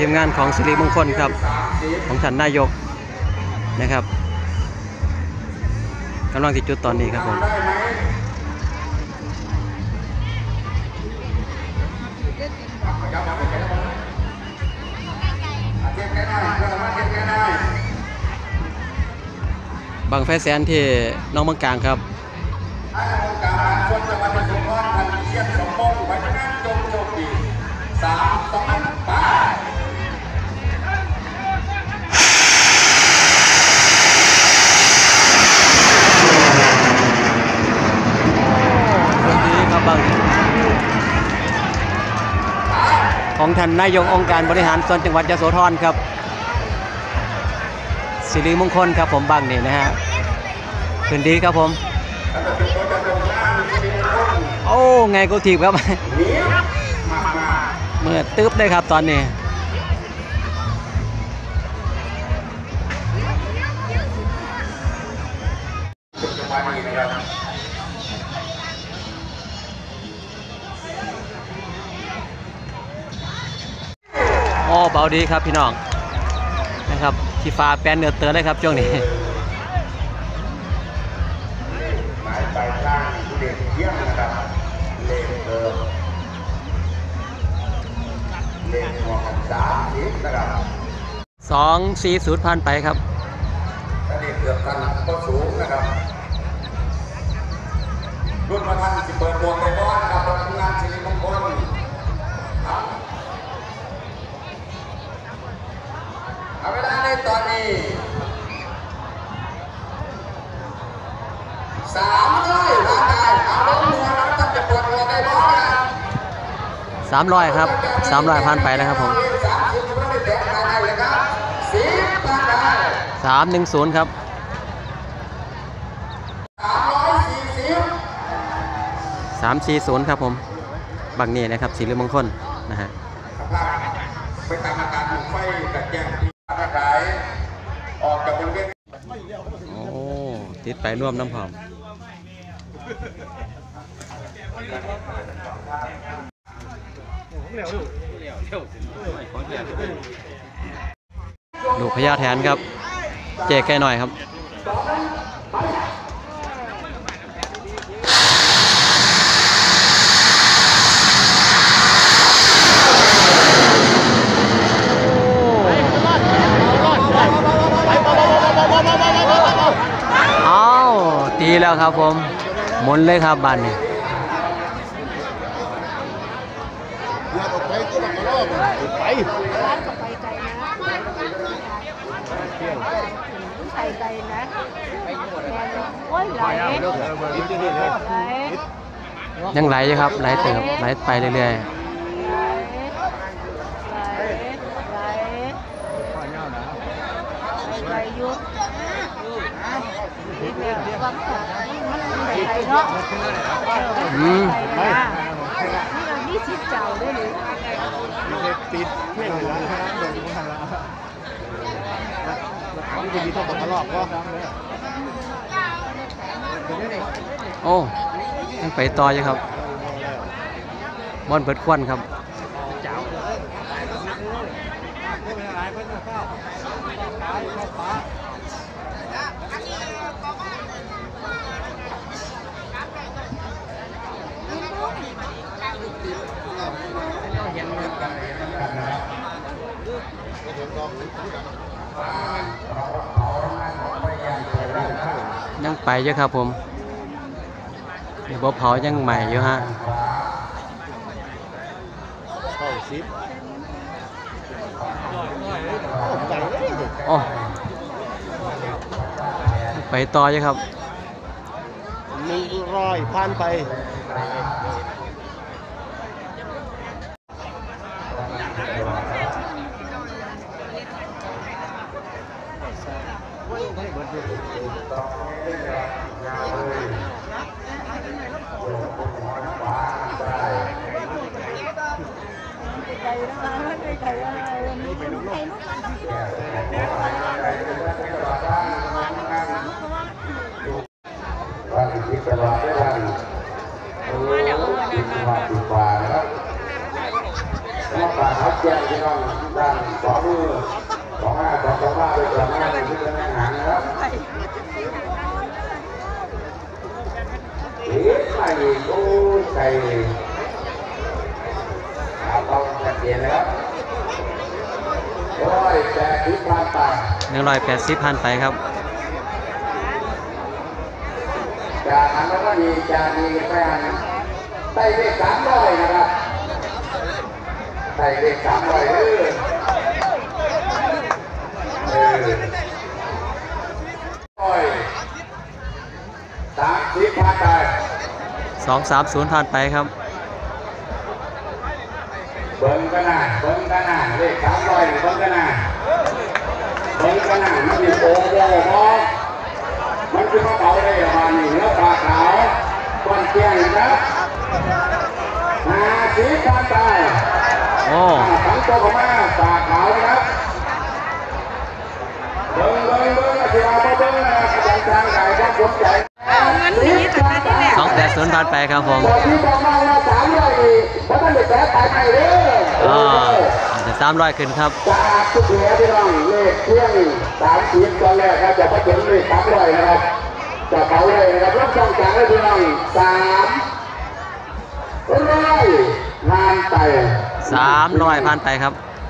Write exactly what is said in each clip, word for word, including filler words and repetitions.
ทีมงานของสิริมงคลครับของท่านนายกนะครับกำลังติดจุดตอนนี้ครับผมบังไฟแสนที่น้องเมืองกลางครับสามสองไปของท่านนายกองค์การบริหารส่วนจังหวัดยโสธรครับสิริมงคลครับผมบังนี่นะฮะคืนดีครับผมโอ้ไงกูถีบครับเมื่อตึ๊บเลยครับตอนนี้โอ้เบาดีครับพี่น้องนะครับที่ฟ้าแปลนเนื้อเตือนเลยครับช่วงนี้หมายปลายทางเด็กเยี่ยมนะครับเลขเดิมเลขหัวกันสามสิบนะครับสองสี่ศูนย์พันไปครับเด็กเกือบกันก็สูงนะครับรุ่นมาทันสิเปิดบวกในบ้านนะครับทำงานสิริมงคลเอาเวลาในตอนนี้สามร้อยผ่านได้เอาลงมือแล้วตั้งจะปวดหัวในบ้านครับสามร้อยครับสามร้อยผ่านไปแล้วครับผมสามหนึ่งศูนย์ครับสามสี่ศูนย์ครับผมบังนี้นะครับสิริมงคลนะฮะไปตามอาการไฟกัดแก้งที่ขายออกจากบริเวณโอ้ติดไปร่วมน้ำหอมลูกพญาแทนครับเจ๊แก่หน่อยครับตีแล้วครับผมหมุนเลยครับบ้านนี้ไปร้านกับไปไกลนะไปไกลนะโอ้ยไหลยังไหลอยู่ครับไหลเติมไหลไปเรื่อยๆอืมไปนี่เรานี่ชิดเจ้าได้เลยติดเพื่อนเลยนะโดนมันทันละนี่จะมีท่อตลอดก็โอ้ยังไปต่ออยู่ครับบอลเปิดควันครับยังไปเยอะครับผมเดี๋ยวเผายังใหม่อยู่ฮะโอ้ไปต่อเยอะครับหนึ่งร้อยพันไปมาปากเขาแจ้งพี่น้องด้านสองมือสองห้าสองสองห้าไปก่อนหน้าที่จะนั่งหางนะครับเอ๊ะไอ้โอ้ยไก่เอาต้องชัดเจนนะครับร้อยแปดสิบพันไปหนึ่งร้อยแปดสิบพันไปครับจากนั้นก็มีจากมีแฟนไต่เลขสามร้อยนะครับไต่เลขสามร้อยเออเออร้อยสามสิบพันไปสองสามศูนย์พันไปครับเบิ้งกันนะเบิ้งกันนะเลขสามร้อยเบิ้งกันนะเบิ้งกันนะมันมีโอ้โหมองมันคือมะเป๋าได้ประมาณนี้แล้วปลาขาวก้อนเกี้ยงนะหาสีการตายโอ้ทั้งตัวของแม่ปลาขาวนะครับเบิ้งเบิ้งเบิ้งอาชีพมาเบิ้งนะกระจายทางไก่ก็สนใจสองแปดศูนย์พันไปครับผมอ๋อจะสามร้อยขึ้นครับจากทุกเหนือที่น้องเลขเที่ยงสามสิบตอนแรกครับจะไปถึงเลขสามร้อยนะครับจะเผาเลยนะครับรับช่องจากเลยที่น้องสามร้อยพันไปสามร้อยพันไปครับ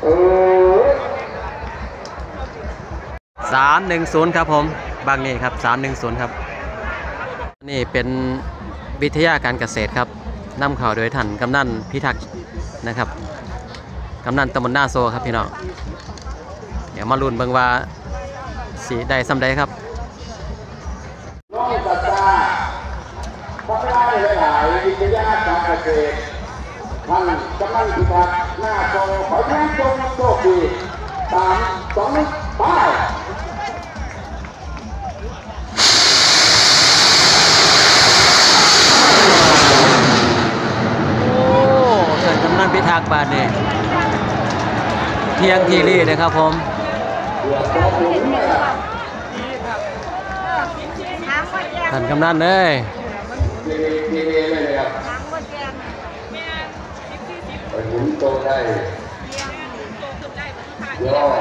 สามหนึ่งศูนย์ครับผมบางนี่ครับสามหนึ่งศูนย์ครับนี่เป็นวิทยาการเกษตรครับนำข่าวโดยท่านกำนันพิทักษ์นะครับกำนันตำบลหน้าโซครับพี่น้องเดี๋ยวมาลุ้นเบิ่งว่าสีใดซ้ำใดครับน้องสัตตาพระราชหลายวิทยาการเกษตรท่านกำนันพิทักษ์หน้าโซขอแย้งจงโชคดีสามสองไปพิทักษ์บาทนี่เที่ยงทีรีนะครับผมท่านกำนันเลยหมุนโตได้ย่อ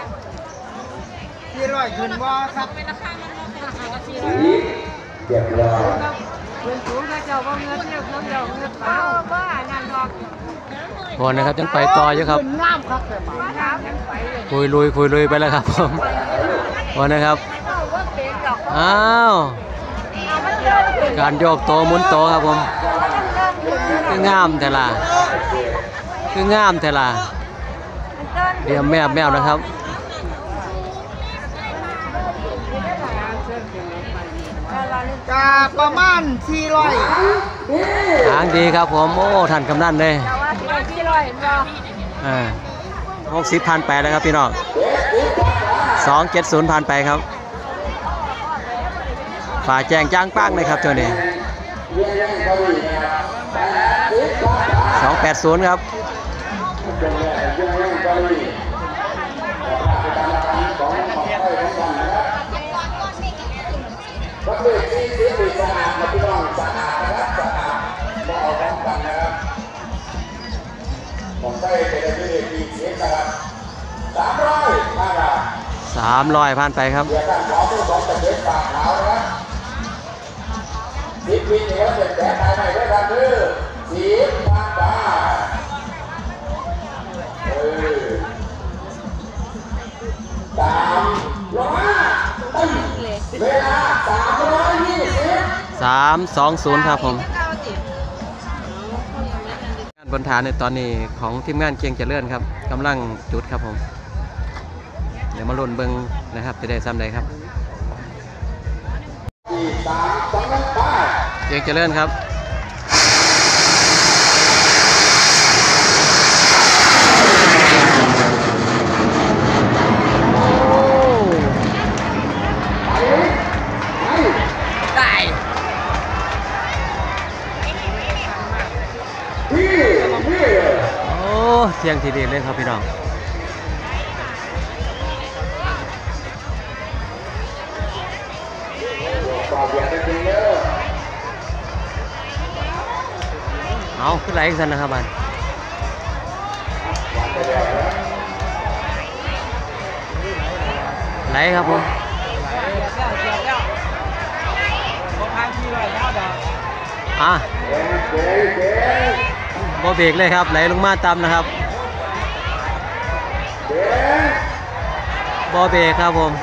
ที่ร้อยขึ้นว่าครับเรียบร้อยเป็นสูงนะเจ้าว่าเงินเนี่ยเงินเดียวเงินเปล่าบ้านานดอกพอนะครับยังไปต่ออยู่ครับคุยลุยคุยลุยไปแล้วครับผมพอนะครับอ้าวการโยกโตหมุนโตครับผมคืองามแต่ละคืองามแต่ละเดี๋ยวแมบแมบนะครับกาประมาณสี่ร้อยทางดีครับผมโอ้ท่านกำนันเลยหกสิบพันไปแล้วครับพี่น้องสองเจ็ดศูนย์พันไปครับฝ่าแจงจ้างป้างเลยครับตัวนี้สองแปดศูนย์ครับก็คือที่ที่ติดสะอาดนะพี่น้องสะอาดนะครับสะอาดก็เอาพร้อมกันนะครับผมได้เป็นที่ที่เสียนะครับสามร้อยพันสามร้อยพันไปครับเดี๋ยวการขอผู้สองจะเด็ดปากขาวนะครับสิบปีเหนียวเสร็จแต่ภายในได้ทันคือสิบพันบาทเออสามร้อยเวลาสามร้อยยี่สิบสามสองศูนย์ครับผมงานบนฐานในตอนนี้ของทีมงานเกียงเจริญครับกำลังจุดครับผมเดี๋ยวมาลุ้นเบิ้งนะครับจะได้ซ้ำใดครับเกียงเจริญครับเที่ยงทีเดียวเลยครับพี่น้องเอาขึ้นไหลกันนะครับมันไหลครับผมอ่ะบ่เบรกเลยครับไหลลงมาต่ำนะครับบ่เบรกครับผม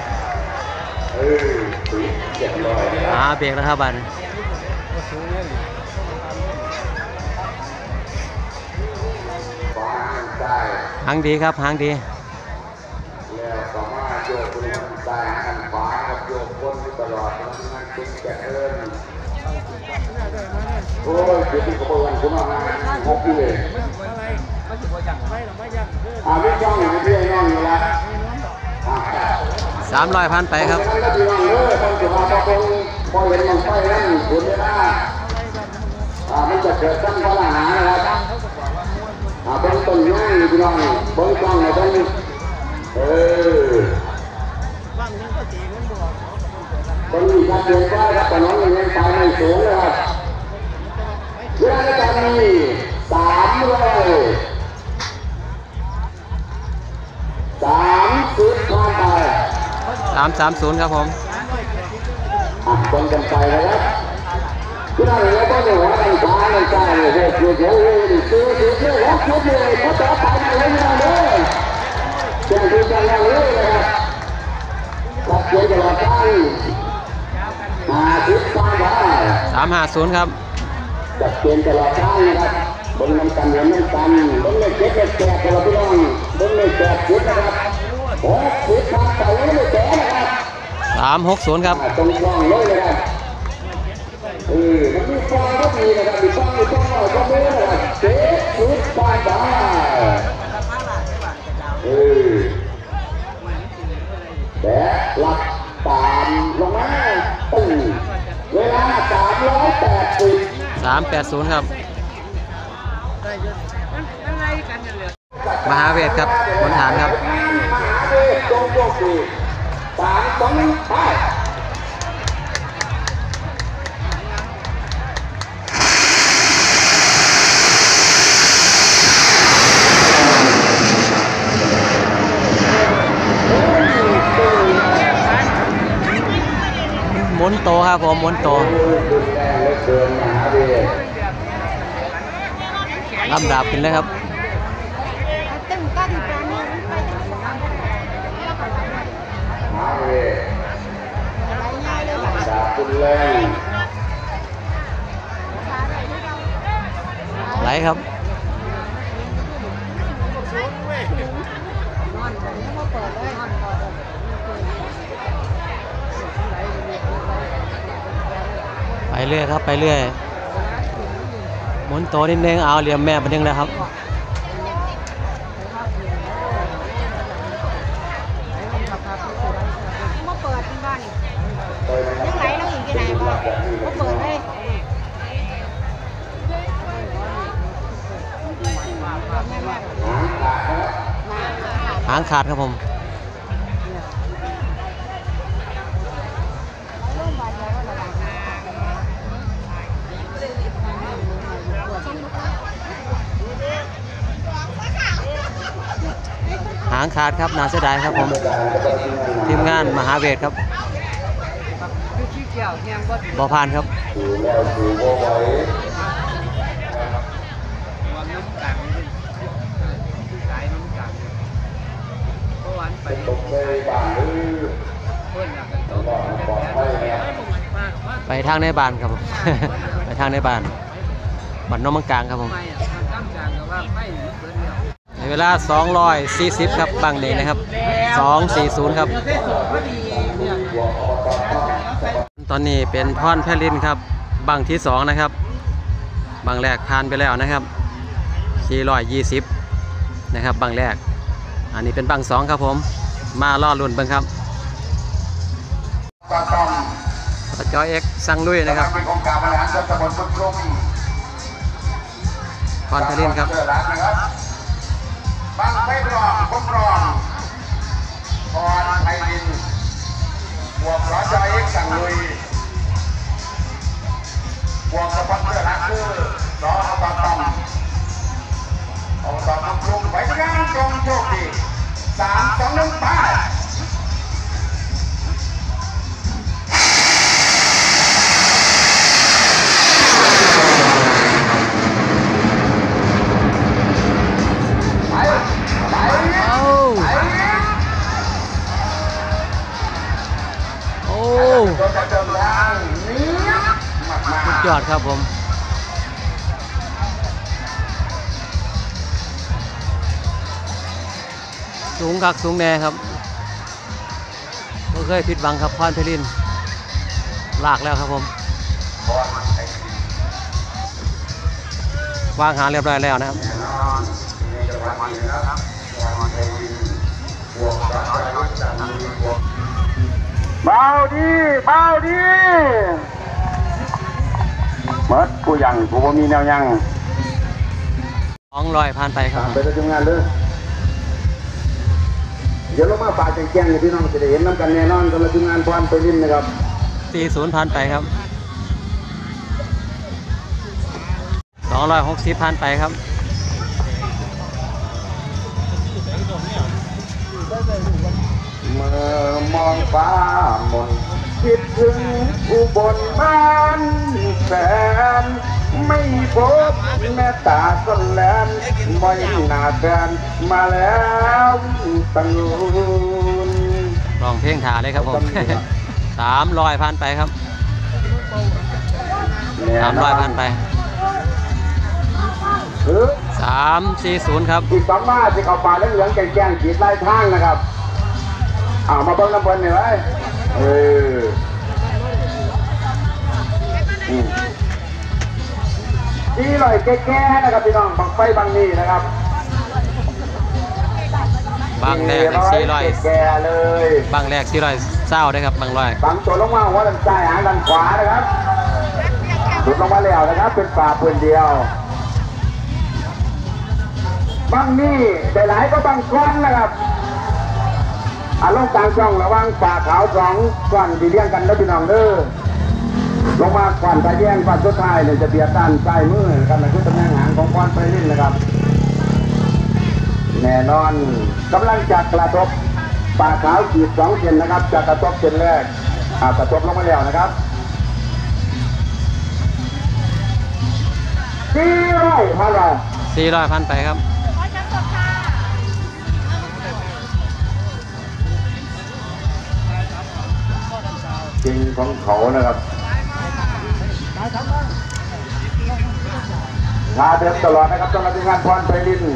อ่าเบรกแล้วครับบันหางดีครับหางดีแล้วก็มาโยกคนทางซ้ายทางขวากับโยกคนตลอดทั้งนั้นตุ้งแก่เอิญโอ้ยเดี๋ยวที่เขาเปิดคุณมาหกปีเลยอ่าไม่จ้องอยู่ที่ไอ้น้องอยู่แล้วสามร้อยพันไปครับก็ดีว่าเออต้องจะมาต้องพอเห็นมันไปนั่นคุณไม่ได้อ่ามันจะเกิดตั้งปัญหานะครับอ่าเบิ้งต้นย่างพี่น้องเบิ้งจ้องในต้นเออคนมีการเดินได้ครับแต่น้องยังยังตายไม่สูงเลยครับเวลาในการนี้สามเลยสามสิบผ่านไปสามสามศูนย์ครับผมอ่ะคนกันไปนะครับที่นั่นเราต้องดูว่าในซ้ายในซ้ายเนี่ยเดี๋ยวเดี๋ยวเดี๋ยวเดี๋ยวเดี๋ยวเดี๋ยวเดี๋ยวเดี๋ยวเดี๋ยวเขาจะไปไหนเนี่ยเลยเดี๋ยวเดี๋ยวจะยังเลยนะครับรับเยอะตลอดไปห้าสิบผ่านไปสามห้าศูนย์ครับจับเกณฑ์ตลอดทางนะครับบนน้ำกันเห็นน้ำกันบนเลยเจ็ดเลยแจกตลอดพี่น้องบนเลยแจกเจ็ดนะครับหกสิบผ่านไปเลยแจกนะครับสามหกศูนย์ครับตรงกลางเลยนะครับเออมันมีฟองก็มีนะครับมีฟองมีฟองเราก็ไม่ได้นะครับเจ็ดสิบผ่านไปเออแบกหลักตามลงมาตึ้งเวลาสามร้อยแปดสิบสามแปดศูนย์ครับมหาเวทครับบนฐานครับมหาเวทจงโชคดีสามสองไปหมุนโตครับผมหมุนโตลำดับขึ้นเลยครับไหลครับไปเรื่อยครับไปเรื่อยหมุนโตนิดนึงเอาเหลี่ยมแม่มาดึงแล้วครับมาเปิดบ้านยังไหลเราอีกที่ไหนบ้างมาเปิดเลยหางขาดครับผมหางขาดครับน่าเสียดายครับผมทีมงานมหาเวทครับบ่ผ่านครับไปทางในบ้านครับผมไปทางในบ้านบ้านน้องมังกลางครับผมในเวลาสองร้อยสี่สิบครับบังเดนะครับสองสี่ศูนย์ครับตอนนี้เป็นพรแพลินครับบังที่สองนะครับบังแรกผ่านไปแล้วนะครับสี่ร้อยยี่สิบนะครับบังแรกอันนี้เป็นบังสองครับผมมาล่อลุ่นเบิ้งครับจอยเอ็กซังลุยนะครับพรแพลินครับบางไฟรองคุ้มครองพรไทยดินบวกร้อยใจเอ็กสั่งลุยบวกสปอนเซอร์รักคือน้องตอมตอมเอาตอมลุงไปงานจงโชคดีสามสองหนึ่งไปดครับผมสูงคักสูงแน่ครับไม่เคยผิดหวังครับพรเพลินลากแล้วครับผมวางหาเรียบร้อยแล้วนะครับเบาดีเบาดีเมิดกูยังกูว่ามีแนวยังสองร้อยผ่านไปครับไปทำงานเลยเดี๋ยวเรามาป่าแจ้งๆพี่น้องจะได้เห็นน้ำกันแน่นอนสำหรับทีมงานพรไปรินนะครับสี่ศูนย์ผ่านไปครับสองร้อยหกสิบผ่านไปครับเมื่อมองฟ้ามนคิดถึงอุบลบ้านแฟนไม่พบแม่ตาต้นแลนไม่หน้าแฟนมาแล้วตังนูนลองเพลงถาเลยครับผม สามร้อยผ่านไปครับสามร้อยผ่านไปสามสี่ศูนย์ครับอีกสองมาที่เขาป่าเหลืองๆแกงๆขีดไล่ทางนะครับอ้าวมาเบิ้งน้ำเบิ้ลหน่อยไว้เออดีเลยแก่ๆนะครับพี่น้องบังไฟบังนี้นะครับบางแรกสี่ร้อยแก่เลยบางแรกสี่ร้อยเศร้าได้ครับบางร้อยบางตัวลงมาหัวด้านซ้ายหางด้านขวานะครับหลุดลงมาแล้วนะครับเป็นป่าปืนเดียวบางนี่แต่หลายก็บางก้อนนะครับอาลงกลางช่องระวังป่าขาวสองก้อนดีเลี้ยงกันนะพี่น้องเด้อลงมาก่อนตะแย่งก่อนสุดท้ายเลยจะเบียดด้านใต้มือนะครับนั่นคือตำแหน่งหางของก้อนไปลิ้นนะครับแน่นอนกำลังจะกระทบป่าขาวขีดสองเซนนะครับจะกระทบเซนแรกอ่ากระทบลงมาแล้วนะครับสี่ร้อยพันละสี่ร้อยผ่านไปครับจริงของเขานะครับพาเดินตลอดนะครับต้องรับงานพรไพลิน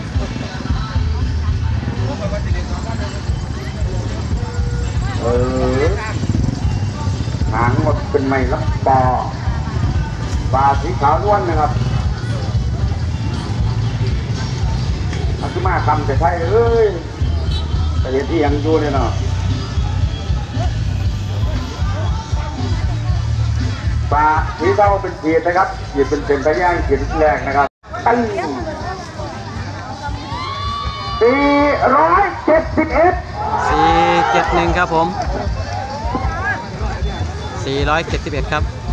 เออหางหมดเป็นไม้รับปอปลาสีขาวล้วนนะครับมันคือมาคำแต่ไทยเอ้ยแต่เห็นที่ยังอยู่เนี่ยเนาะปลาสีเทาเป็นขีดนะครับขีดเป็นเป็นตะย่างขีดแรกนะครับตั้งสี่ร้อยเจ็ดสิบเอ็ดสี่เจ็ดหนึ่งครับผมสี่ร้อยเจ็ดสิบเอ็ดครับ